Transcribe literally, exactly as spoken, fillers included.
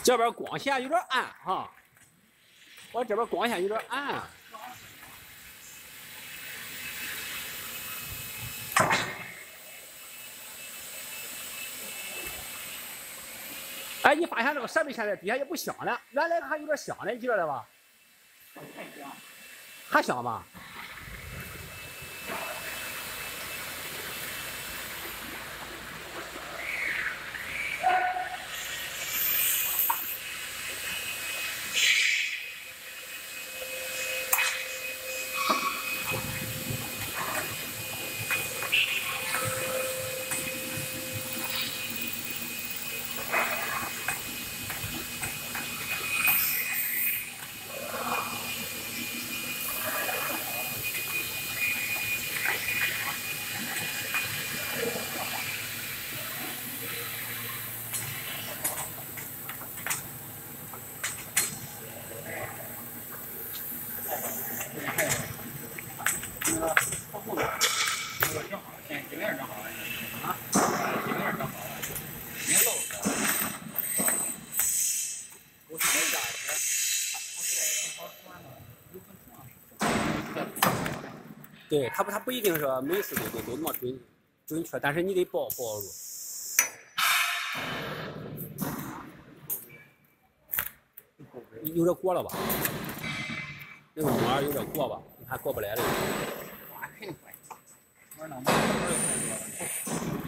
这边光线有点暗哈，我这边光线有点暗。哎，你发现这个设备现在底下也不响了，原来还有点响的，你记得吧？ 太响， 还响吗？ 那个后后边那个正好，现在镜面正好啊，镜面正好，没漏的。我是没加的， 对，它不，它不一定说每次都都都那么准准确，但是你得抱抱住。有点过了吧？那个膜有点过吧？你看过不来了。 我肯定过。我说那我